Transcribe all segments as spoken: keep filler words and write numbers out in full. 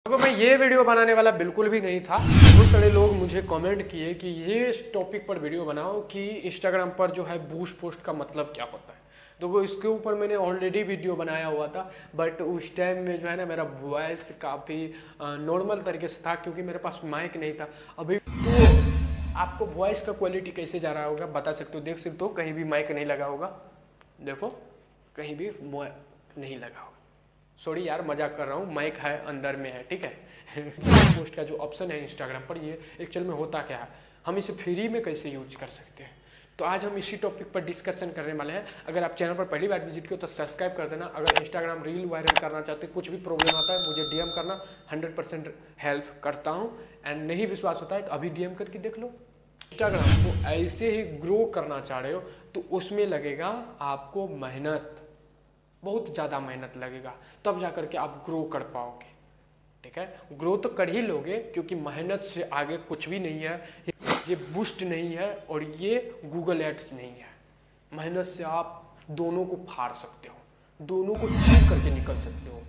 तो मैं ये वीडियो बनाने वाला बिल्कुल भी नहीं था। बहुत सारे लोग मुझे कमेंट किए कि ये टॉपिक पर वीडियो बनाओ कि इंस्टाग्राम पर जो है बूस्ट पोस्ट का मतलब क्या होता है। तो वो इसके ऊपर मैंने ऑलरेडी वीडियो बनाया हुआ था, बट उस टाइम में जो है ना मेरा वॉइस काफ़ी नॉर्मल तरीके से था क्योंकि मेरे पास माइक नहीं था। अभी तो आपको वॉइस का क्वालिटी कैसे जा रहा होगा बता सकते हो, देख सकते हो कहीं भी माइक नहीं लगा होगा, देखो कहीं भी नहीं लगा होगा। सॉरी यार मजाक कर रहा हूँ, माइक है अंदर में है, ठीक है। पोस्ट का जो ऑप्शन है इंस्टाग्राम पर, ये एक्चुअल में होता क्या है, हम इसे फ्री में कैसे यूज कर सकते हैं, तो आज हम इसी टॉपिक पर डिस्कशन करने वाले हैं। अगर आप चैनल पर पहली बार विजिट किया तो सब्सक्राइब कर देना। अगर इंस्टाग्राम रील वायरल करना चाहते हो, कुछ भी प्रॉब्लम आता है मुझे डीएम करना, हंड्रेड परसेंट हेल्प करता हूँ। एंड नहीं विश्वास होता है तो अभी डीएम करके देख लो। इंस्टाग्राम को ऐसे ही ग्रो करना चाह रहे हो तो उसमें लगेगा आपको मेहनत, बहुत ज़्यादा मेहनत लगेगा, तब जाकर के आप ग्रो कर पाओगे। ठीक है, ग्रो तो कर ही लोगे क्योंकि मेहनत से आगे कुछ भी नहीं है। ये बूस्ट नहीं है और ये गूगल एड्स नहीं है। मेहनत से आप दोनों को फाड़ सकते हो, दोनों को चीव करके निकल सकते हो।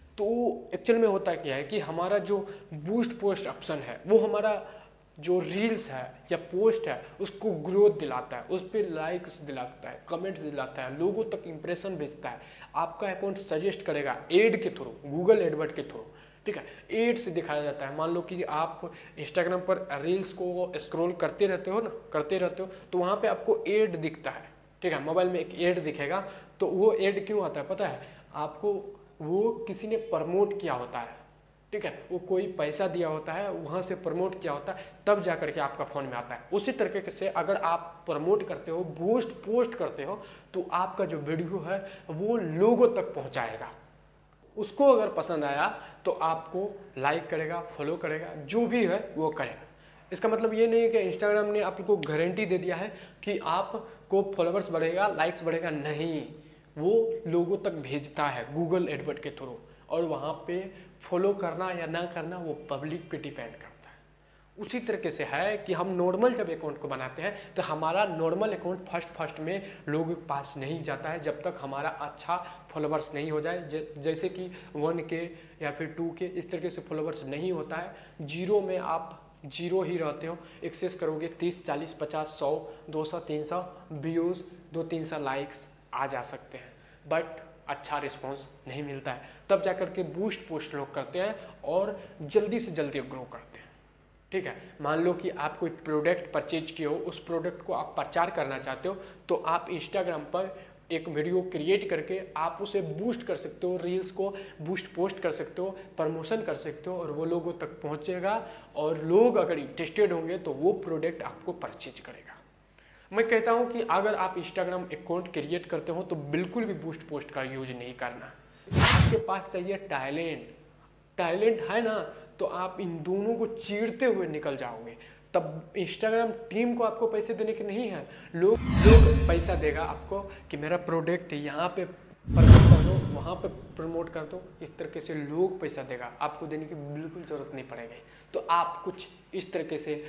तो एक्चुअल में होता क्या है कि हमारा जो बूस्ट पोस्ट ऑप्शन है वो हमारा जो रील्स है या पोस्ट है उसको ग्रोथ दिलाता है, उस पर लाइक्स दिलाता है, कमेंट्स दिलाता है, लोगों तक इंप्रेशन भेजता है, आपका अकाउंट सजेस्ट करेगा एड के थ्रू, गूगल एडवर्ड के थ्रू। ठीक है, एड से दिखाया जाता है। मान लो कि आप इंस्टाग्राम पर रील्स को स्क्रॉल करते रहते हो ना, करते रहते हो तो वहाँ पे आपको एड दिखता है। ठीक है, मोबाइल में एक एड दिखेगा, तो वो एड क्यों आता है पता है आपको, वो किसी ने प्रमोट किया होता है। ठीक है, वो कोई पैसा दिया होता है, वहां से प्रमोट किया होता है, तब जाकर के आपका फोन में आता है। उसी तरीके से अगर आप प्रमोट करते हो, बूस्ट पोस्ट करते हो, तो आपका जो वीडियो है वो लोगों तक पहुंचाएगा। उसको अगर पसंद आया तो आपको लाइक करेगा, फॉलो करेगा, जो भी है वो करेगा। इसका मतलब ये नहीं कि इंस्टाग्राम ने आपको गारंटी दे दिया है कि आपको फॉलोवर्स बढ़ेगा, लाइक्स बढ़ेगा, नहीं, वो लोगों तक भेजता है गूगल एडवर्ड के थ्रू, और वहाँ पे फॉलो करना या ना करना वो पब्लिक पे डिपेंड करता है। उसी तरीके से है कि हम नॉर्मल जब अकाउंट को बनाते हैं तो हमारा नॉर्मल अकाउंट फर्स्ट फर्स्ट में लोगों के पास नहीं जाता है जब तक हमारा अच्छा फॉलोवर्स नहीं हो जाए। जैसे कि वन के या फिर टू के इस तरीके से फॉलोवर्स नहीं होता है। जीरो में आप जीरो ही रहते हो, एक्सेस करोगे तीस चालीस पचास सौ दो सौ तीन सौ व्यूज़, दो तीन सौ लाइक्स आ जा सकते हैं, बट अच्छा रिस्पांस नहीं मिलता है। तब जाकर के बूस्ट पोस्ट लोग करते हैं और जल्दी से जल्दी ग्रो करते हैं। ठीक है, मान लो कि आप कोई प्रोडक्ट परचेज किए हो, उस प्रोडक्ट को आप प्रचार करना चाहते हो तो आप इंस्टाग्राम पर एक वीडियो क्रिएट करके आप उसे बूस्ट कर सकते हो, रील्स को बूस्ट पोस्ट कर सकते हो, प्रमोशन कर सकते हो, और वो लोगों तक पहुंचेगा और लोग अगर इंटरेस्टेड होंगे तो वो प्रोडक्ट आपको परचेज करेगा। मैं कहता हूं कि अगर आप इंस्टाग्राम अकाउंट क्रिएट करते हो तो बिल्कुल भी बूस्ट पोस्ट का यूज नहीं करना। आपके पास चाहिए टैलेंट, टैलेंट है ना तो आप इन दोनों को चीरते हुए निकल जाओगे। तब इंस्टाग्राम टीम को आपको पैसे देने के नहीं है, लोग लोग पैसा देगा आपको कि मेरा प्रोडक्ट यहाँ पे प्रमोट कर दो, वहाँ पे प्रमोट कर दो, इस तरीके से लोग पैसा देगा, आपको देने की बिल्कुल जरूरत नहीं पड़ेगी। तो आप कुछ इस तरीके से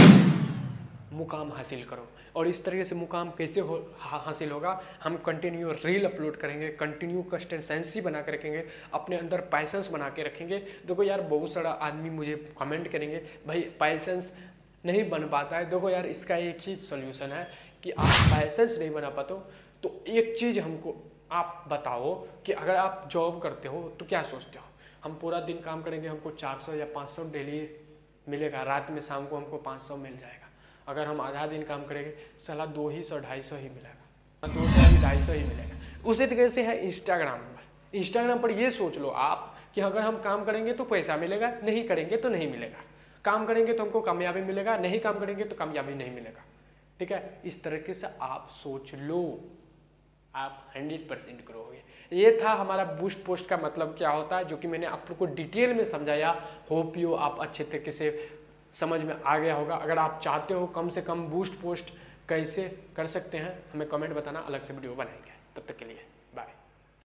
मुकाम हासिल करो। और इस तरीके से मुकाम कैसे हो हासिल होगा, हम कंटिन्यू रील अपलोड करेंगे, कंटिन्यू कंसिस्टेंसी बना के रखेंगे, अपने अंदर पैसेंस बना के रखेंगे। देखो यार बहुत सारा आदमी मुझे कमेंट करेंगे भाई पैसेंस नहीं बन पाता है। देखो यार इसका एक ही सोल्यूशन है कि आप पैसेंस नहीं बना पाते हो तो एक चीज़ हमको आप बताओ कि अगर आप जॉब करते हो तो क्या सोचते हो, हम पूरा दिन काम करेंगे हमको चार सौ या पाँच सौ डेली मिलेगा, रात में शाम को हमको पाँच सौ मिल जाएगा। अगर हम आधा दिन काम करेंगे साला दो ही सौ ढाई सौ ही मिलेगा, दो सौ ही ढाई सौ ही मिलेगा। उसी तरीके से है इंस्टाग्राम पर। इंस्टाग्राम पर ये सोच लो आप कि अगर हम काम करेंगे तो पैसा मिलेगा, नहीं करेंगे तो नहीं मिलेगा, काम करेंगे तो हमको कामयाबी मिलेगा, नहीं काम करेंगे तो कामयाबी नहीं मिलेगा। ठीक है, इस तरीके से आप सोच लो, आप हंड्रेड परसेंट करोगे। ये था हमारा बूस्ट पोस्ट का मतलब क्या होता है, जो कि मैंने आप लोग को डिटेल में समझाया। होप यू आप अच्छे तरीके से समझ में आ गया होगा। अगर आप चाहते हो कम से कम बूस्ट पोस्ट कैसे कर सकते हैं हमें कमेंट बताना, अलग से वीडियो बनाएंगे। तब तक के लिए